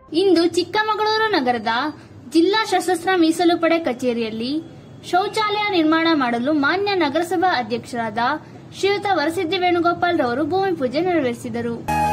ಇಂದು ಚಿಕ್ಕಮಗಳೂರು ನಗರದ ಜಿಲ್ಲಾ ಸಶಸ್ತ್ರ ಮೀಸಲು ಪಡೆ ಕಚೇರಿಯಲ್ಲಿ ಶೌಚಾಲಯ ನಿರ್ಮಾಣ ಮಾಡಲು ಮಾನ್ಯ ನಗರಸಭಾ ಅಧ್ಯಕ್ಷರಾದ ಶ್ರೀಯುತ ವರಸಿದ್ದಿ ವೇಣುಗೋಪಾಲ್ ರವರು ಭೂಮಿ ಪೂಜೆ ನೆರವೇರಿಸಿದರು.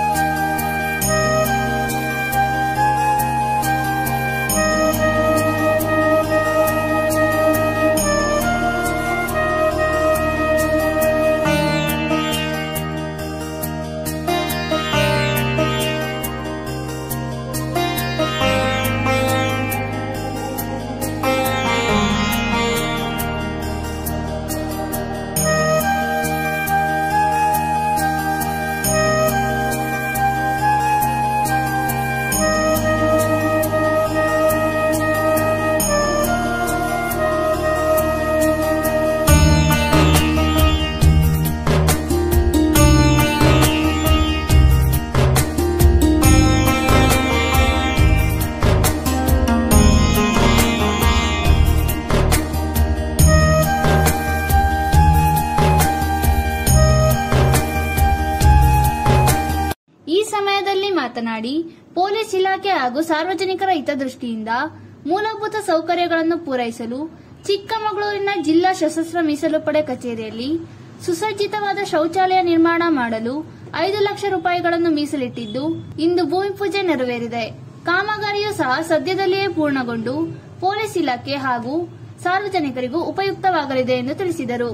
ಈ ಸಮಯದಲ್ಲಿ ಮಾತನಾಡಿ, ಪೊಲೀಸ್ ಇಲಾಖೆ ಹಾಗೂ ಸಾರ್ವಜನಿಕರ ಹಿತದೃಷ್ಟಿಯಿಂದ ಮೂಲಭೂತ ಸೌಕರ್ಯಗಳನ್ನು ಪೂರೈಸಲು ಚಿಕ್ಕಮಗಳೂರಿನ ಜಿಲ್ಲಾ ಸಶಸ್ತ್ರ ಮೀಸಲು ಪಡೆ ಕಚೇರಿಯಲ್ಲಿ ಸುಸಜ್ಜಿತವಾದ ಶೌಚಾಲಯ ನಿರ್ಮಾಣ ಮಾಡಲು 5 ಲಕ್ಷ ರೂಪಾಯಿಗಳನ್ನು ಮೀಸಲಿಟ್ಟಿದ್ದು, ಇಂದು ಭೂಮಿ ಪೂಜೆ ನೆರವೇರಿದೆ. ಕಾಮಗಾರಿಯೂ ಸಹ ಸದ್ಯದಲ್ಲಿಯೇ ಪೂರ್ಣಗೊಂಡು ಪೊಲೀಸ್ ಇಲಾಖೆ ಹಾಗೂ ಸಾರ್ವಜನಿಕರಿಗೂ ಉಪಯುಕ್ತವಾಗಲಿದೆ ಎಂದು ತಿಳಿಸಿದರು.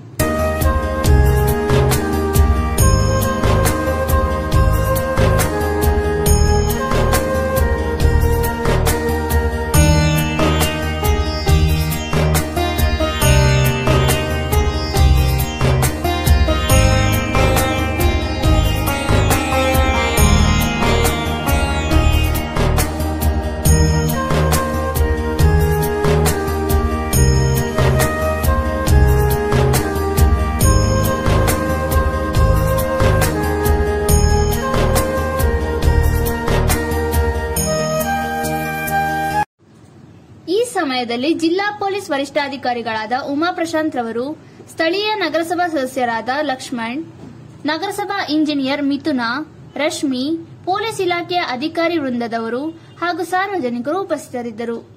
ಈ ಸಮಯದಲ್ಲಿ ಜಿಲ್ಲಾ ಪೊಲೀಸ್ ವರಿಷ್ಠಾಧಿಕಾರಿಗಳಾದ ಉಮಾ ಪ್ರಶಾಂತ್ ರವರು, ಸ್ಥಳೀಯ ನಗರಸಭಾ ಸದಸ್ಯರಾದ ಲಕ್ಷ್ಮಣ್, ನಗರಸಭಾ ಇಂಜಿನಿಯರ್ ಮಿಥುನಾ, ರಶ್ಮಿ, ಪೊಲೀಸ್ ಇಲಾಖೆಯ ಅಧಿಕಾರಿ ವೃಂದದವರು ಹಾಗೂ ಸಾರ್ವಜನಿಕರು ಉಪಸ್ಥಿತರಿದ್ದರು.